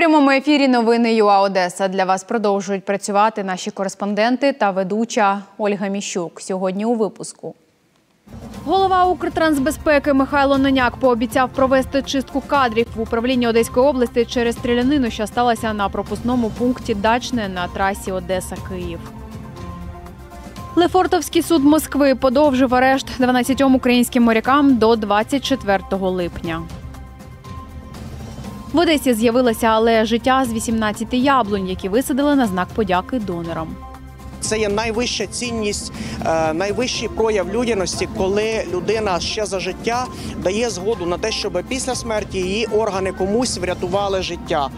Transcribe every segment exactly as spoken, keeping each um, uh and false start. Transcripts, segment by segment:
прямому ефірі новини ЮА Одеса. Для вас продовжують працювати наші кореспонденти та ведуча Ольга Міщук. Сьогодні у випуску. Голова Укртрансбезпеки Михайло Ноняк пообіцяв провести чистку кадрів в управлінні Одеської області через стрілянину, що сталася на пропускному пункті Дачне на трасі Одеса-Київ. Лефортовський суд Москви подовжив арешт дванадцятьом українським морякам до двадцять четвертого липня. В Одесі з'явилася алея життя з вісімнадцяти яблунь, які висадили на знак подяки донорам. Це є найвища цінність, найвищий прояв людяності, коли людина ще за життя дає згоду на те, щоб після смерті її органи комусь врятували життя.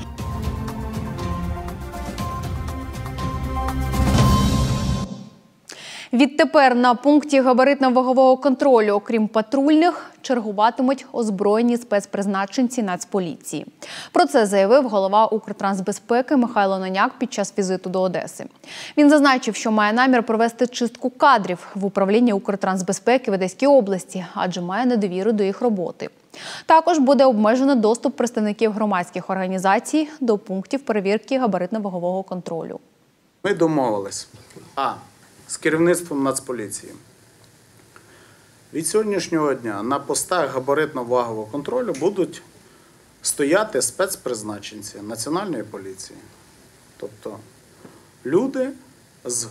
Відтепер на пункті габаритно-вагового контролю, окрім патрульних, чергуватимуть озброєні спецпризначенці Нацполіції. Про це заявив голова Укртрансбезпеки Михайло Ноняк під час візиту до Одеси. Він зазначив, що має намір провести чистку кадрів в управлінні Укртрансбезпеки в Одеській області, адже має недовіру до їх роботи. Також буде обмежено доступ представників громадських організацій до пунктів перевірки габаритно-вагового контролю. Ми домовились а. з керівництвом Нацполіції. Від сьогоднішнього дня на постах габаритно-вагового контролю будуть стояти спецпризначенці Національної поліції. Тобто люди з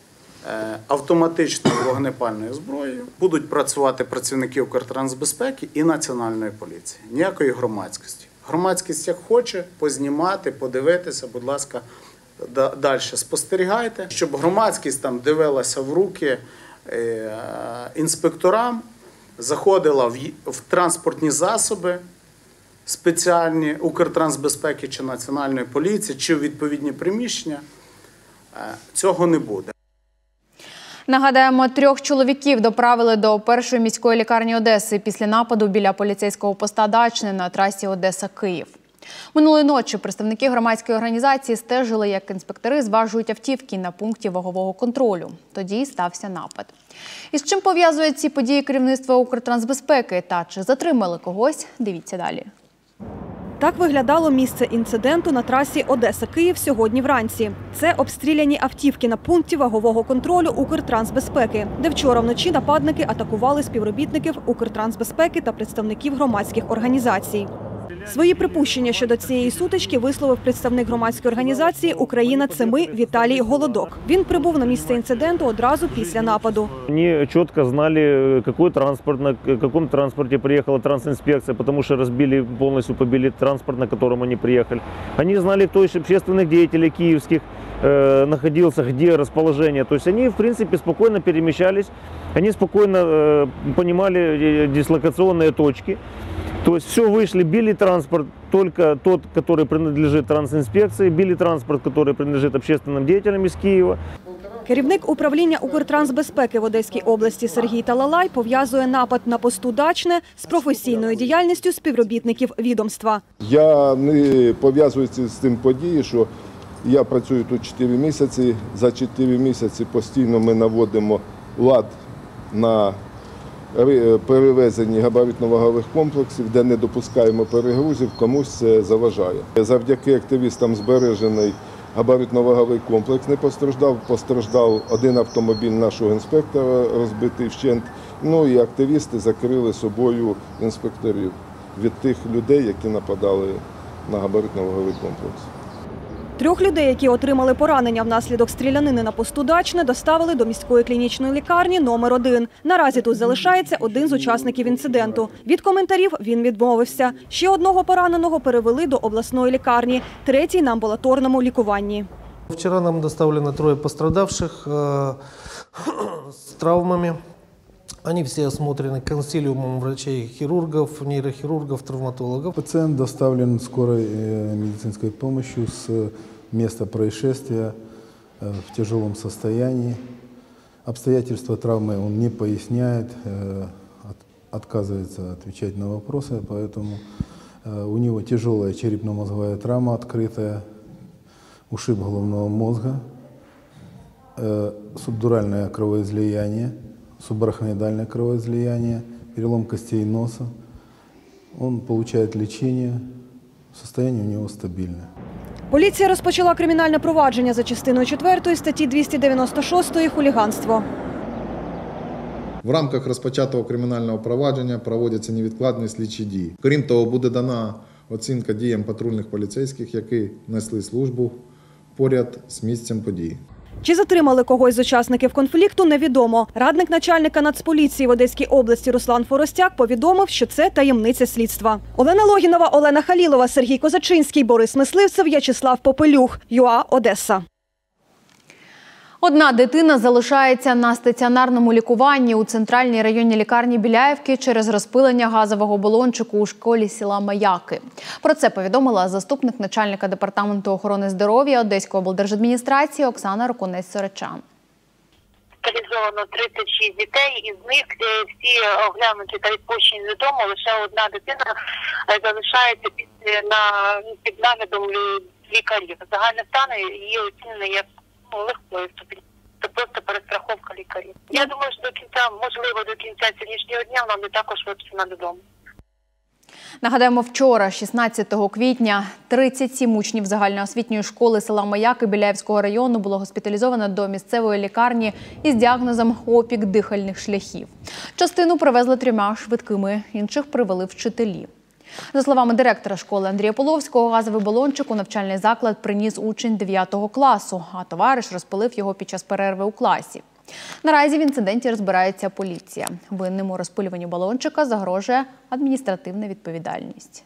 е, автоматичною вогнепальною зброєю, будуть працювати працівники Укртрансбезпеки і Національної поліції. Ніякої громадськості. Громадськість як хоче познімати, подивитися, будь ласка, далі спостерігайте, щоб громадськість там дивилася в руки е, інспекторам, заходила в, в транспортні засоби спеціальні Укртрансбезпеки чи Національної поліції, чи в відповідні приміщення. Е, цього не буде. Нагадаємо, трьох чоловіків доправили до першої міської лікарні Одеси після нападу біля поліцейського поста Дачне на трасі Одеса-Київ. Минулої ночі представники громадської організації стежили, як інспектори зважують автівки на пункті вагового контролю. Тоді стався напад. І з чим пов'язують ці події керівництва Укртрансбезпеки та чи затримали когось, дивіться далі. Так виглядало місце інциденту на трасі Одеса-Київ сьогодні вранці. Це обстріляні автівки на пункті вагового контролю Укртрансбезпеки, де вчора вночі нападники атакували співробітників Укртрансбезпеки та представників громадських організацій. Свої припущення щодо цієї сутички висловив представник громадської організації «Україна – це ми» Віталій Голодок. Він прибув на місце інциденту одразу після нападу. Вони чітко знали, який транспорт, на якому транспорті приїхала трансінспекція, тому що розбили, повністю побили транспорт, на якому вони приїхали. Вони знали, хто із общественних діячів київських находился, где расположение. То есть они, в принципе, спокойно перемещались, они спокойно понимали дислокационные точки. То есть все вышли, били транспорт, только тот, который принадлежит трансинспекции, били транспорт, который принадлежит общественным деятелям из Киева. Керівник управління Укртрансбезпеки в Одеській області Сергій Талалай пов'язує напад на посту Дачне з професійною діяльністю співробітників відомства. Я не пов'язую з тим подією, що я працюю тут чотири місяці. За чотири місяці постійно ми наводимо лад на перевезенні габаритно-вагових комплексів, де не допускаємо перегрузів, комусь це заважає. Завдяки активістам збережений габаритно-ваговий комплекс не постраждав, постраждав один автомобіль нашого інспектора, розбитий вщент. Ну і активісти закрили собою інспекторів від тих людей, які нападали на габаритно-ваговий комплекс. Трьох людей, які отримали поранення внаслідок стрілянини на посту Дачне, доставили до міської клінічної лікарні номер один. Наразі тут залишається один з учасників інциденту. Від коментарів він відмовився. Ще одного пораненого перевели до обласної лікарні, третій – на амбулаторному лікуванні. Вчора нам доставлено троє пострадавших э, з травмами. Они все осмотрены консилиумом врачей-хирургов, нейрохирургов, травматологов. Пациент доставлен скорой медицинской помощью с места происшествия в тяжелом состоянии. Обстоятельства травмы он не поясняет, отказывается отвечать на вопросы, поэтому у него тяжелая черепно-мозговая травма открытая, ушиб головного мозга, субдуральное кровоизлияние, субарахноидальное кровоизлияние, перелом костей носа. Он получает лечение, состояние у него стабильное. Поліція розпочала кримінальне провадження за частиною четвертої статті двісті дев'яносто шість «Хуліганство». В рамках розпочатого кримінального провадження проводяться невідкладні слідчі дії. Крім того, буде дана оцінка діям патрульних поліцейських, які несли службу поряд з місцем події. Чи затримали когось з учасників конфлікту, невідомо. Радник начальника Нацполіції в Одеській області Руслан Форостяк повідомив, що це таємниця слідства. Олена Логінова, Олена Халілова, Сергій Козачинський, Борис Мисливцев, В'ячеслав Попелюх. ЮА Одеса. Одна дитина залишається на стаціонарному лікуванні у центральній районній лікарні Біляївки через розпилення газового балончику у школі села Маяки. Про це повідомила заступник начальника департаменту охорони здоров'я Одеської облдержадміністрації Оксана Рокунець-Сорочан. Госпіталізовано тридцять шість дітей, із них всі оглянуті та відпущені додому. Лише одна дитина залишається під, на, під наглядом лікарів. Загальний стан її оцінений як легкої ступені. Це просто перестраховка лікарів. Я думаю, що до кінця, можливо, до кінця сьогоднішнього дня вона буде також виписана додому. Нагадаємо, вчора, шістнадцятого квітня, тридцять сім учнів загальноосвітньої школи села Маяки Біляївського району було госпіталізовано до місцевої лікарні із діагнозом опік дихальних шляхів. Частину привезли трьома швидкими, інших привели вчителі. За словами директора школи Андрія Половського, газовий балончик у навчальний заклад приніс учень дев'ятого класу, а товариш розпилив його під час перерви у класі. Наразі в інциденті розбирається поліція. Винним у розпилюванні балончика загрожує адміністративна відповідальність.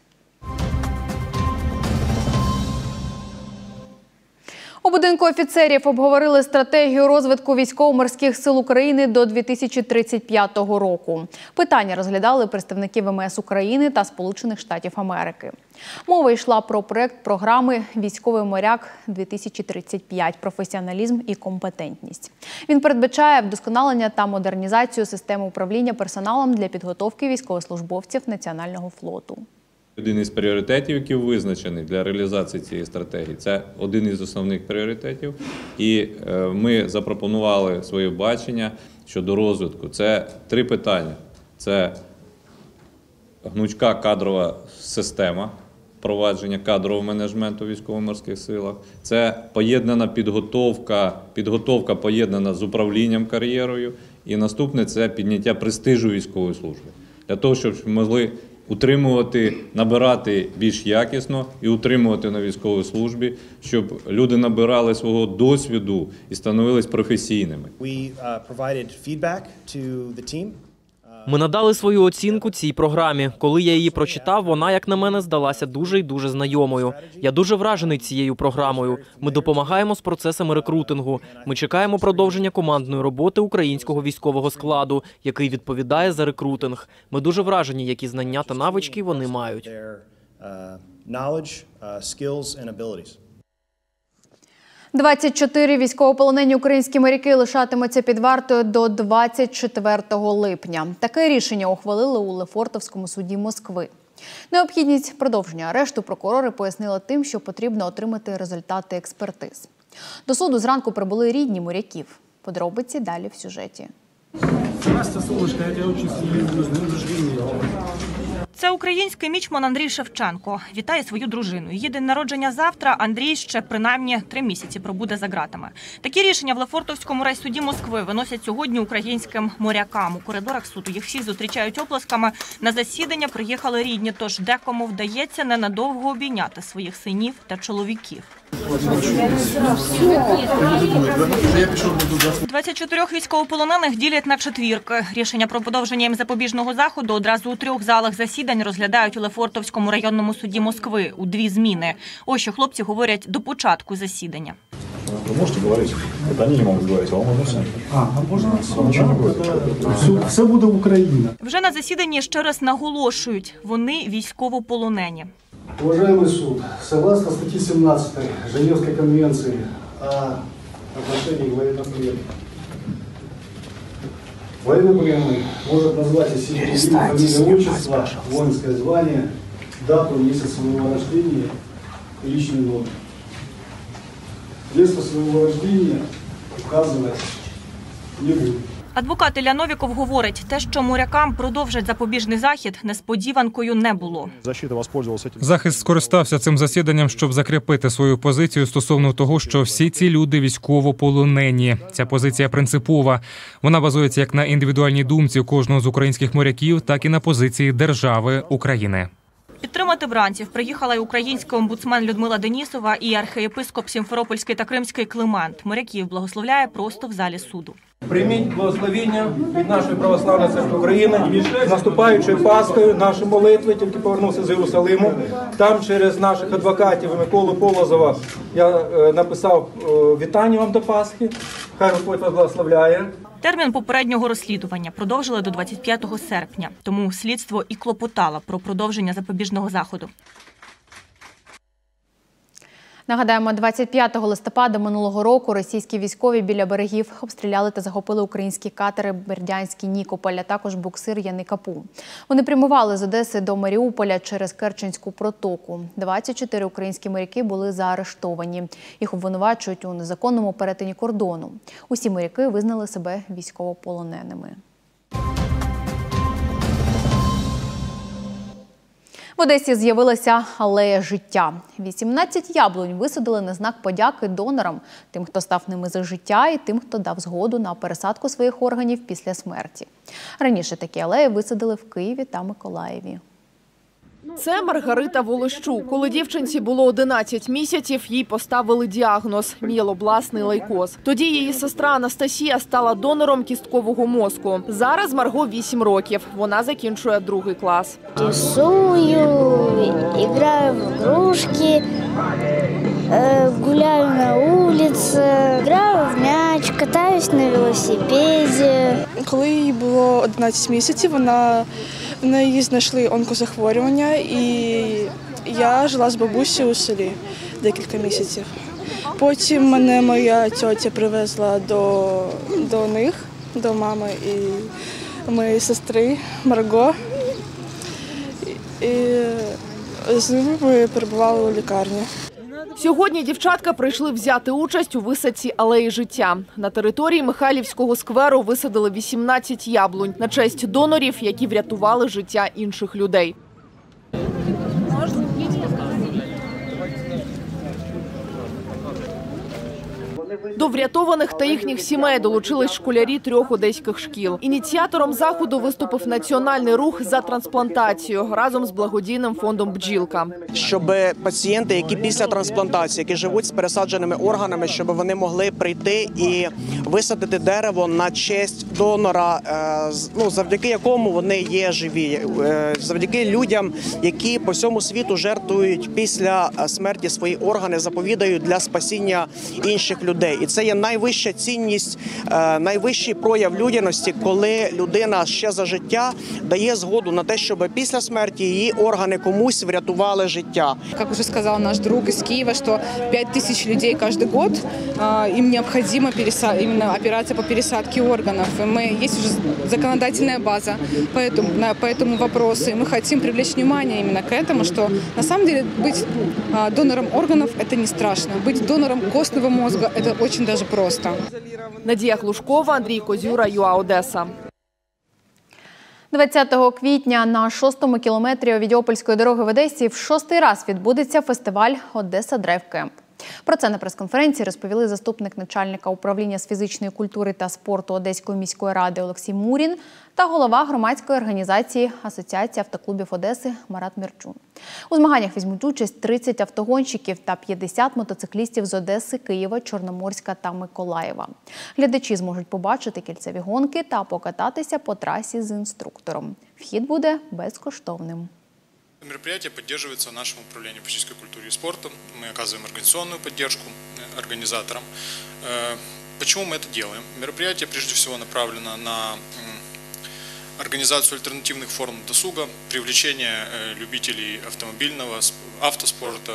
У будинку офіцерів обговорили стратегію розвитку військово-морських сил України до дві тисячі тридцять п'ятого року. Питання розглядали представники ВМС України та Сполучених Штатів Америки. Мова йшла про проект програми «Військовий моряк-дві тисячі тридцять п'ять. Професіоналізм і компетентність». Він передбачає вдосконалення та модернізацію системи управління персоналом для підготовки військовослужбовців Національного флоту. Один із пріоритетів, який визначений для реалізації цієї стратегії, це один із основних пріоритетів. І ми запропонували своє бачення щодо розвитку. Це три питання. Це гнучка кадрова система впровадження кадрового менеджменту в військово-морських силах. Це поєднана підготовка, підготовка поєднана з управлінням кар'єрою. І наступне – це підняття престижу військової служби. Для того, щоб могли утримувати, набирати більш якісно і утримувати на військовій службі, щоб люди набирали свого досвіду і становились професійними. Ми надали свою оцінку цій програмі. Коли я її прочитав, вона, як на мене, здалася дуже і дуже знайомою. Я дуже вражений цією програмою. Ми допомагаємо з процесами рекрутингу. Ми чекаємо продовження командної роботи українського військового складу, який відповідає за рекрутинг. Ми дуже вражені, які знання та навички вони мають. двадцять чотири військовополонені українські моряки лишатимуться під вартою до двадцять четвертого липня. Таке рішення ухвалили у Лефортовському суді Москви. Необхідність продовження арешту прокурори пояснили тим, що потрібно отримати результати експертиз. До суду зранку прибули рідні моряків. Подробиці далі в сюжеті. Це український мічман Андрій Шевченко. Вітає свою дружину. Її день народження завтра. Андрій ще принаймні три місяці пробуде за ґратами. Такі рішення в Лефортовському райсуді Москви виносять сьогодні українським морякам. У коридорах суду їх всіх зустрічають оплесками. На засідання приїхали рідні, тож декому вдається ненадовго обійняти своїх синів та чоловіків. двадцять чотири військовополонених ділять на четвірки. Рішення про подовження їм запобіжного заходу одразу у трьох залах засідань розглядають у Лефортовському районному суді Москви у дві зміни. Ось що хлопці говорять до початку засідання. Ви можете говорити? Вони не можуть говорити, а можна все? А, можна? Нічого не буде. Все, все буде Україна. Вже на засіданні ще раз наголошують, вони військовополонені. Уважаемый суд, согласно статье семнадцатой Женевской конвенции о отношении к военнопленным, военнопленный может назвать из себя фамилию, отчество, воинское звание, дату, месяц своего рождения и личный номер. Место своего рождения указывать не будет. Адвокат Ілля Новіков говорить, те, що морякам продовжать запобіжний захід, несподіванкою не було. Захист скористався цим засіданням, щоб закріпити свою позицію стосовно того, що всі ці люди військовополонені. Ця позиція принципова. Вона базується як на індивідуальній думці кожного з українських моряків, так і на позиції держави України. Підтримати бранців приїхала й український омбудсмен Людмила Денісова і архієпископ Сімферопольський та Кримський Климент. Моряків благословляє просто в залі суду. Прийміть благословіння від нашої православної церкви України з наступаючою Пасхою, наші молитви, тільки повернувся з Єрусалиму. Там через наших адвокатів Миколу Полозова я е, написав е, вітання вам до Пасхи. Хай Господь вас благословляє. Термін попереднього розслідування продовжили до двадцять п'ятого серпня, тому слідство і клопотало про продовження запобіжного заходу. Нагадаємо, двадцять п'ятого листопада минулого року російські військові біля берегів обстріляли та захопили українські катери Бердянський Нікополь, а також буксир Яни Капу. Вони прямували з Одеси до Маріуполя через Керченську протоку. двадцять чотири українські моряки були заарештовані. Їх обвинувачують у незаконному перетині кордону. Усі моряки визнали себе військовополоненими. В Одесі з'явилася алея життя. вісімнадцять яблунь висадили на знак подяки донорам, тим, хто став ними за життя, і тим, хто дав згоду на пересадку своїх органів після смерті. Раніше такі алеї висадили в Києві та Миколаєві. Це Маргарита Волощук. Коли дівчинці було одинадцять місяців, їй поставили діагноз – мієлобластний лейкоз. Тоді її сестра Анастасія стала донором кісткового мозку. Зараз Марго вісім років. Вона закінчує другий клас. Рисую, граю в ігрушки, гуляю на вулиці, граю в м'яч, катаюсь на велосипеді. Коли їй було одинадцять місяців, вона в неї знайшли онкозахворювання, і я жила з бабусею у селі декілька місяців. Потім мене моя тьотя привезла до, до них, до мами і моєї сестри Марго. І, і з ними ми перебували у лікарні. Сьогодні дівчатка прийшли взяти участь у висадці алеї життя. На території Михайлівського скверу висадили вісімнадцять яблунь на честь донорів, які врятували життя інших людей. До врятованих та їхніх сімей долучились школярі трьох одеських шкіл. Ініціатором заходу виступив національний рух за трансплантацію разом з благодійним фондом «Бджілка». Щоб пацієнти, які після трансплантації, які живуть з пересадженими органами, щоб вони могли прийти і висадити дерево на честь донора, ну, завдяки якому вони є живі, завдяки людям, які по всьому світу жертвують після смерті свої органи, заповідають для спасіння інших людей. І це є найвища цінність, найвищий прояв людяності, коли людина ще за життя дає згоду на те, щоб після смерті її органи комусь врятували життя. Как уже сказал наш друг из Киева, что пять тысяч людей каждый год, им необходима именно операция по пересадке органов. Мы, есть уже законодательная база по этому, по этому вопросу, и мы хотим привлечь внимание именно к этому, что на самом деле быть донором органов – это не страшно. Быть донором костного мозга – это очень даже просто. Надія Глушкова, Андрій Козюра, ЮА Одеса. двадцятого квітня на шостому кілометрі Овідіопольської дороги в Одесі в шостий раз відбудеться фестиваль «Одеса Драйв Кемп». Про це на прес-конференції розповіли заступник начальника управління з фізичної культури та спорту Одеської міської ради Олексій Мурін та голова громадської організації Асоціації автоклубів Одеси Марат Мірчун. У змаганнях візьмуть участь тридцять автогонщиків та п'ятдесят мотоциклістів з Одеси, Києва, Чорноморська та Миколаєва. Глядачі зможуть побачити кільцеві гонки та покататися по трасі з інструктором. Вхід буде безкоштовним. Мероприятие поддерживается нашим управлением физической культуры и спорта. Мы оказываем организационную поддержку организаторам. Почему мы это делаем? Мероприятие прежде всего направлено на организацию альтернативных форм досуга, привлечение любителей автомобильного, автоспорта,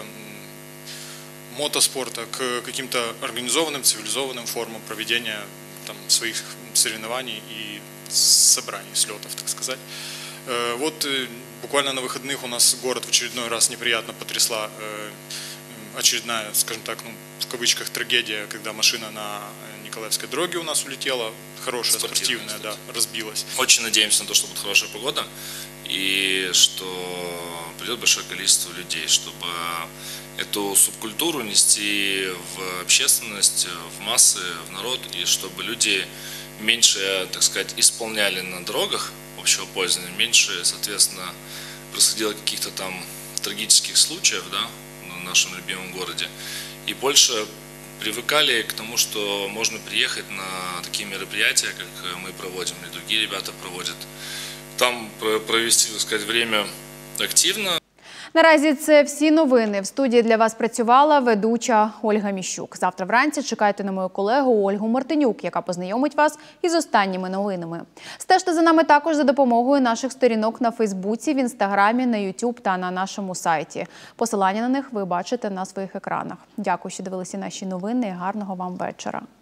мотоспорта к каким-то организованным, цивилизованным формам проведения там, своих соревнований и собраний, слетов, так сказать. Вот буквально на выходных у нас город в очередной раз неприятно потрясла очередная, скажем так, ну, в кавычках трагедия, когда машина на Николаевской дороге у нас улетела, хорошая, спортивная, спортивная да, разбилась. Очень надеемся на то, что будет хорошая погода и что придет большое количество людей, чтобы эту субкультуру нести в общественность, в массы, в народ, и чтобы люди меньше, так сказать, исполняли на дорогах общего пользования, меньше, соответственно, происходило каких-то там трагических случаев, да, в нашем любимом городе, и больше привыкали к тому, что можно приехать на такие мероприятия, как мы проводим, или другие ребята проводят, там провести, так сказать, время активно. Наразі це всі новини. В студії для вас працювала ведуча Ольга Міщук. Завтра вранці чекайте на мою колегу Ольгу Мартинюк, яка познайомить вас із останніми новинами. Стежте за нами також за допомогою наших сторінок на Фейсбуці, в Інстаграмі, на Ютуб та на нашому сайті. Посилання на них ви бачите на своїх екранах. Дякую, що дивилися наші новини і гарного вам вечора.